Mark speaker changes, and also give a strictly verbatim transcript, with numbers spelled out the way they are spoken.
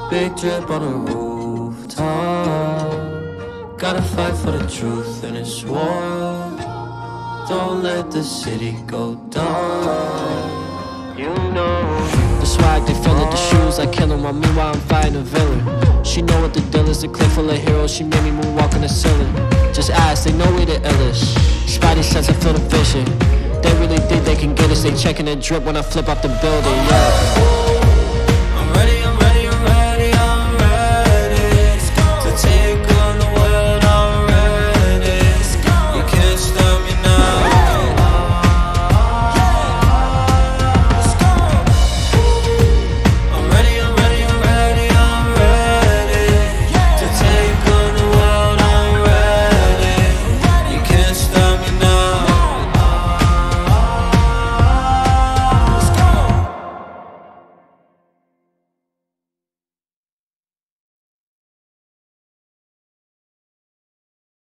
Speaker 1: Big drip on a rooftop. Gotta fight for the truth in this war. Don't let the city go down. You know the swag, they feel it, the shoes like killing while meanwhile I'm fighting a villain. She know what the deal is, a clip full of heroes. She made me moonwalk on the ceiling. Just ask, they know we the illest. Spidey sense, I feel the vision. They really think they can get us. They checking the drip when I flip off the building, yeah.